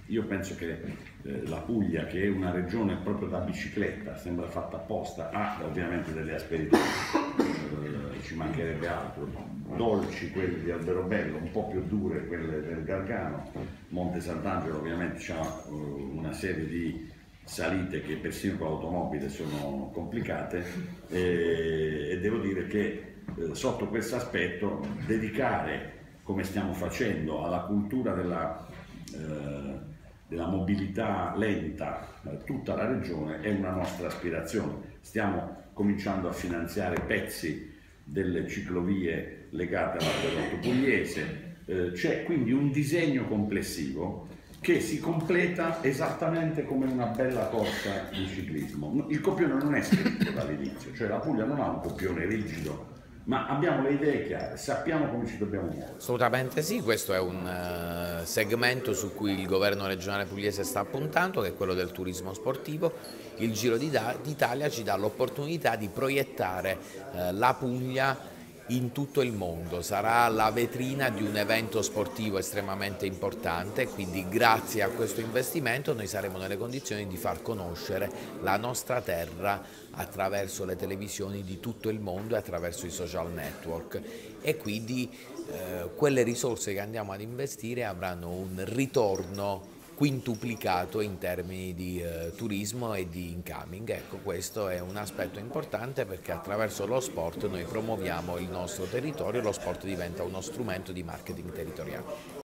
Io penso che la Puglia, che è una regione proprio da bicicletta, sembra fatta apposta, ha ovviamente delle asperità, ci mancherebbe altro, dolci quelle di Alberobello, un po' più dure quelle del Gargano. Monte Sant'Angelo ovviamente ha una serie di salite che persino con l'automobile sono complicate e devo dire che sotto questo aspetto dedicare, come stiamo facendo, alla cultura della mobilità lenta tutta la regione è una nostra aspirazione. Stiamo cominciando a finanziare pezzi delle ciclovie legate all'acquedotto pugliese, c'è quindi un disegno complessivo che si completa esattamente come una bella corsa di ciclismo. Il copione non è scritto dall'inizio, cioè la Puglia non ha un copione rigido, ma abbiamo le idee chiare, sappiamo come ci dobbiamo muovere. Assolutamente sì, questo è un segmento su cui il governo regionale pugliese sta puntando, che è quello del turismo sportivo. Il Giro d'Italia ci dà l'opportunità di proiettare la Puglia in tutto il mondo, sarà la vetrina di un evento sportivo estremamente importante, quindi grazie a questo investimento noi saremo nelle condizioni di far conoscere la nostra terra attraverso le televisioni di tutto il mondo e attraverso i social network, e quindi quelle risorse che andiamo ad investire avranno un ritorno quintuplicato in termini di turismo e di incoming. Ecco, questo è un aspetto importante perché attraverso lo sport noi promuoviamo il nostro territorio e lo sport diventa uno strumento di marketing territoriale.